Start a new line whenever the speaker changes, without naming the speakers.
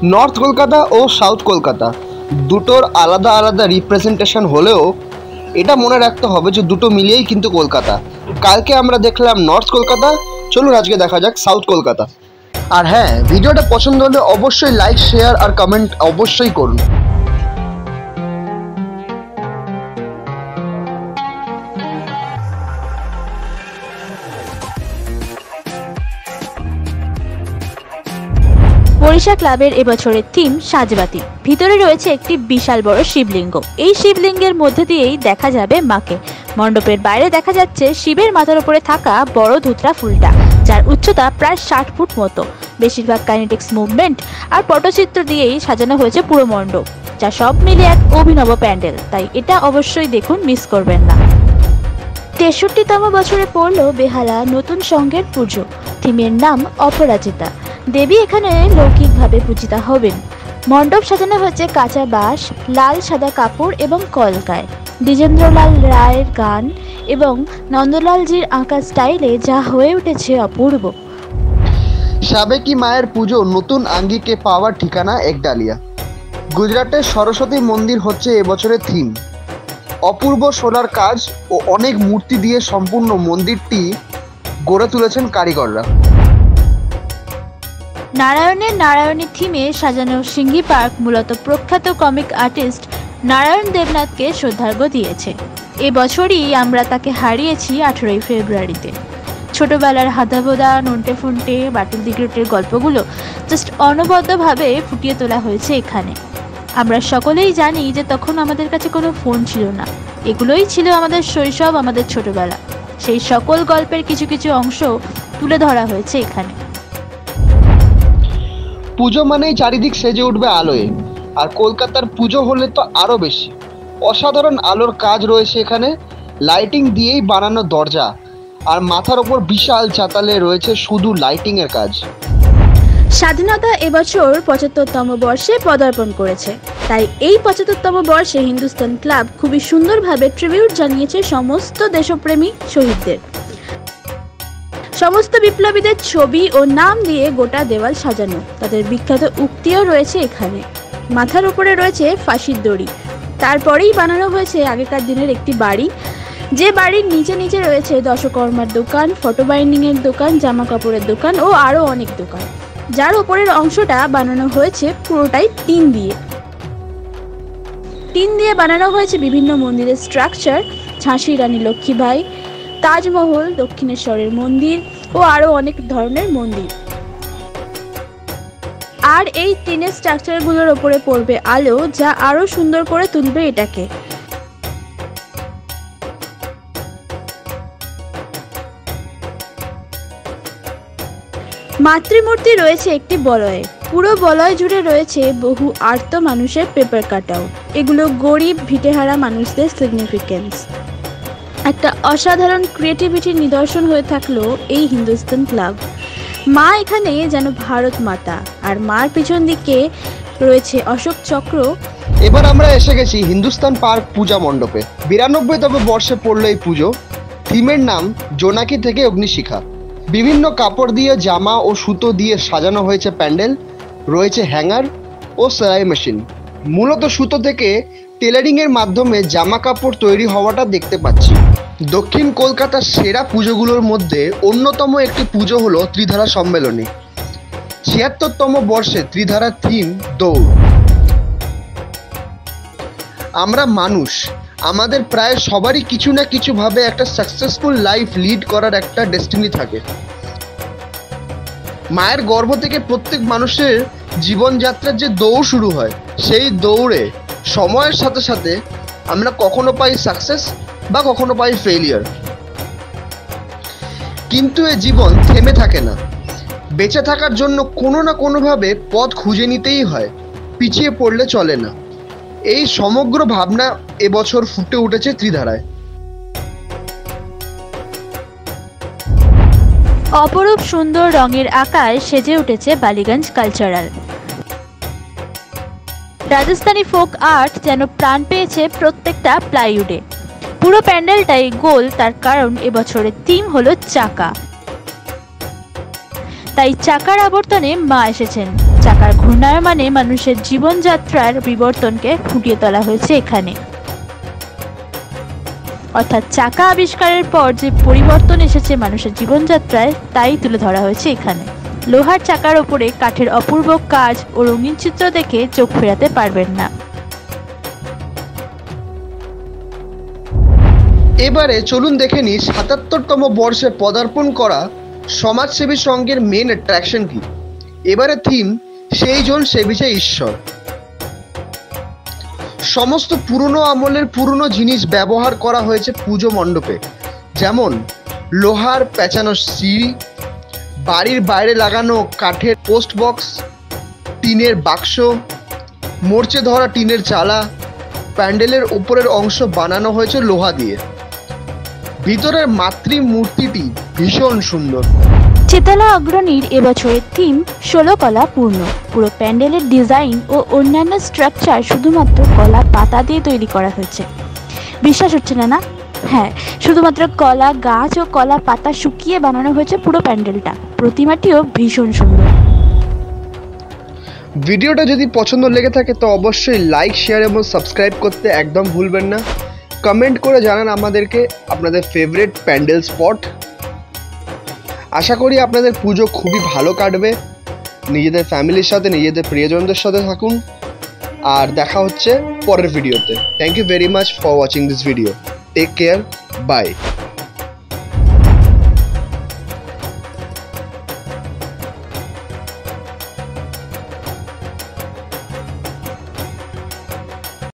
North Kolkata ও south Kolkata দুটোর আলাদা আলাদা রিপ্রেজেন্টেশন হলেও এটা মনে রাখতে হবে যে দুটো মিলিয়েই কিন্তু কলকাতা। কালকে আমরা দেখলাম নর্থ কলকাতা, চলুন আজকে দেখা যাক সাউথ কলকাতা। আর হ্যাঁ, ভিডিওটা পছন্দ হলে অবশ্যই লাইক, শেয়ার আর কমেন্ট অবশ্যই করুন।
বরিশা ক্লাবের এবছরের থিম সাজবাতি। ভিতরে রয়েছে একটি বিশাল বড় শিবলিঙ্গ। এই শিবলিঙ্গের মধ্যে দিয়েই দেখা যাবে মাকে। মণ্ডপের বাইরে দেখা যাচ্ছে শিবের মাথার উপরে থাকা বড় ধুতরা ফুলটা, যার উচ্চতা প্রায় 60 ফুট মতো। বেশিরভাগ কাইনেটিক্স মুভমেন্ট আর পটচিত্র দিয়েই সাজানো হয়েছে পুরো মণ্ডপ, যা সব মিলে এক অভিনব প্যান্ডেল। তাই এটা অবশ্যই দেখুন, মিস করবেন না। 63তম বছরে পড়ল বেহালা নতুন সংঘের পুজো। থিমের নাম অপরাজিতা। দেবী এখানে লৌকিকভাবে পূজিতা হবেন। মণ্ডপ সাজানো হয়েছে কাঁচা বাঁশ, লাল সাদা কাপড় এবং কলকায়। দ্বিজেন্দ্রলাল রায়ের গান এবং নন্দলালজির আঁকা স্টাইলে যা হয়ে উঠেছে অপূর্ব।
সাবেকি মায়ের পুজো নতুন আঙ্গিকে পাওয়ার ঠিকানা একডালিয়া। গুজরাটের সরস্বতী মন্দির হচ্ছে এবছরের থিম। অপূর্ব সোনার কাজ ও অনেক মূর্তি দিয়ে সম্পূর্ণ মন্দিরটি গড়ে তুলেছেন কারিগররা।
নারায়ণের নারায়ণী থিমে সাজানো সিঙ্গি পার্ক মূলত প্রখ্যাত কমিক আর্টিস্ট নারায়ণ দেবনাথকে শ্রদ্ধার্ঘ্য দিয়েছে। এবছরই আমরা তাকে হারিয়েছি 18ই ফেব্রুয়ারিতে। ছোটবেলার হাদাবোদা, নন্টে ফন্টে, বাটুল দি গ্রেটের গল্পগুলো জাস্ট অনবদ্যভাবে ফুটিয়ে তোলা হয়েছে এখানে। আমরা সকলেই জানি যে তখন আমাদের কাছে কোনো ফোন ছিল না। এগুলোই ছিল আমাদের শৈশব, আমাদের ছোটবেলা। সেই সকল গল্পের কিছু কিছু অংশ তুলে ধরা হয়েছে এখানে।
পুজো মানেই চারিদিক সেজে উঠবে আলোয়, আর কলকাতার পুজো হলে তো আরও বেশি। অসাধারণ আলোর কাজ রয়েছে এখানে। লাইটিং দিয়েই বানানো দরজা, আর মাথার ওপর বিশাল চাতালে রয়েছে শুধু লাইটিংয়ের কাজ।
স্বাধীনতা এবছর 75তম বর্ষে পদার্পণ করেছে। তাই এই 75তম বর্ষে হিন্দুস্তান ক্লাব খুবই সুন্দরভাবে ট্রিবিউট জানিয়েছে সমস্ত দেশপ্রেমী শহীদদের। সমস্ত বিপ্লবীদের ছবি ও নাম দিয়ে গোটা দেওয়াল সাজানো। তাদের বিখ্যাত উক্তিও রয়েছে এখানে। মাথার উপরে রয়েছে ফাঁসির দড়ি। তারপরেই বানানো হয়েছে আগেকার দিনের একটি বাড়ি, যে বাড়ির নিচে নিচে রয়েছে দশকর্মার দোকান, ফটো বাইন্ডিংয়ের দোকান, জামা কাপড়ের দোকান ও আরও অনেক দোকান, যার ওপরের অংশটা বানানো হয়েছে পুরোটাই টিন দিয়ে। টিন দিয়ে বানানো হয়েছে বিভিন্ন মন্দিরের স্ট্রাকচার, ঝাঁসি রানী লক্ষ্মীবাই, তাজমহল, দক্ষিণেশ্বরের মন্দির ও আরও অনেক ধরনের মন্দির। আর এই টিনের স্ট্রাকচারগুলোর ওপরে পড়বে আলো, যা আরও সুন্দর করে তুলবে এটাকে। মাতৃমূর্তি রয়েছে একটি বলয়ে। পুরো বলয় জুড়ে রয়েছে বহু আর্ত মানুষের পেপার কাটআউট। এগুলো গরিব ভিটেহারা মানুষদের সিগনিফিকেন্স। একটা অসাধারণ ক্রিয়েটিভিটির নিদর্শন হয়ে থাকলো এই হিন্দুস্তান ক্লাব। মা এখানে যেন ভারত মাতা, আর মার পিছন দিকে রয়েছে অশোক চক্র।
এবার আমরা এসে গেছি হিন্দুস্তান পার্ক পূজা মণ্ডপে। 92তম বর্ষে পড়লো এই পুজো। থিমের নাম জোনাকি থেকে অগ্নিশিখা। বিভিন্ন কাপড় দিয়ে, জামা ও সুতো দিয়ে সাজানো হয়েছে প্যান্ডেল। রয়েছে হ্যাঙ্গার ও সেলাই মেশিন। মূলত সুতো থেকে টেলারিংয়ের মাধ্যমে জামা কাপড় তৈরি হওয়াটা দেখতে পাচ্ছি। দক্ষিণ কলকাতার সেরা পুজোগুলোর মধ্যে অন্যতম একটি পুজো হলো ত্রিধারা সম্মেলনী। 76তম বর্ষে ত্রিধারার থিম দৌড়। আমরা মানুষ, আমাদের প্রায় সবারই কিছু না কিছু ভাবে একটা সাকসেসফুল লাইফ লিড করার একটা ডেস্টিনি থাকে। মায়ের গর্ভ থেকে প্রত্যেক মানুষের জীবনযাত্রার যে দৌড় শুরু হয়, সেই দৌড়ে সময়ের সাথে সাথে আমরা কখনো পাই সাকসেস বা কখনো পাই ফেলিয়ার। কিন্তু এ জীবন থেমে থাকে না। বেঁচে থাকার জন্য কোনো না কোনোভাবে পথ খুঁজে নিতেই হয়, পিছিয়ে পড়লে চলে না। এই সমগ্র ভাবনা এবছর ফুটে উঠেছে ত্রিধারায়।
অপরূপ সুন্দর রঙের আকায় সেজে উঠেছে Ballygunge cultural. Rajasthani folk art যেন প্রাণ পেয়েছে প্রত্যেকটা প্লাইউডে। পুরো প্যান্ডেলটাই গোল, তার কারণ এবছরের থিম হলো চাকা। তাই চাকার আবর্তনে মা এসেছেন। চাকার ঘূর্ণায়মানে মানুষের জীবনযাত্রার বিবর্তনকে ফুটিয়ে তোলা হয়েছে এখানে। অর্থাৎ চাকা আবিষ্কারের পর যে পরিবর্তন এসেছে মানুষের জীবনযাত্রায় তাই তুলে ধরা হয়েছে এখানে। লোহার চাকার ওপরে কাঠের অপূর্ব কাজ ও রঙিন চিত্র দেখে চোখ ফেরাতে পারবেন না।
এবারে চলুন দেখে নিই ৭৭তম বর্ষে পদার্পণ করা সমাজসেবী সংঘের মেন অ্যাট্রাকশন কি। এবারে থিম সেই জন সেবিছে ঈশ্বর। সমস্ত পুরনো আমলের পুরনো জিনিস ব্যবহার করা হয়েছে পুজো মণ্ডপে, যেমন লোহার পেঁচানো সিঁড়ি, বাড়ির বাইরে লাগানো কাঠের পোস্ট বক্স, টিনের বাক্স, মরচে ধরা টিনের চালা। প্যান্ডেলের উপরের অংশ বানানো হয়েছে লোহা দিয়ে। ভিতরের মাতৃ মূর্তিটি ভীষণ সুন্দর।
চেতলা অগ্রণীর এবছরের থিম ১৬ কলা পূর্ণ। পুরো প্যান্ডেলের ডিজাইন ও অন্যান্য স্ট্রাকচার শুধুমাত্র কলা পাতা দিয়ে তৈরি করা হয়েছে। বিশ্বাস হচ্ছে না, না? হ্যাঁ, শুধুমাত্র কলা গাছ ও কলা পাতা শুকিয়ে বানানো হয়েছে পুরো প্যান্ডেলটা। প্রতিমাটিও ভীষণ সুন্দর।
ভিডিওটা যদি পছন্দ লেগে থাকে তো অবশ্যই লাইক, শেয়ার এবং সাবস্ক্রাইব করতে একদম ভুলবেন না। কমেন্ট করে জানান আমাদেরকে আপনাদের ফেভারিট প্যান্ডেল স্পট। আশা করি আপনাদের পুজো খুবই ভালো কাটবে। নিজেদের ফ্যামিলির সাথে, নিজেদের প্রিয়জনদের সাথে থাকুন। আর দেখা হচ্ছে পরের ভিডিওতে। Thank you very much for watching this video. Take care, by.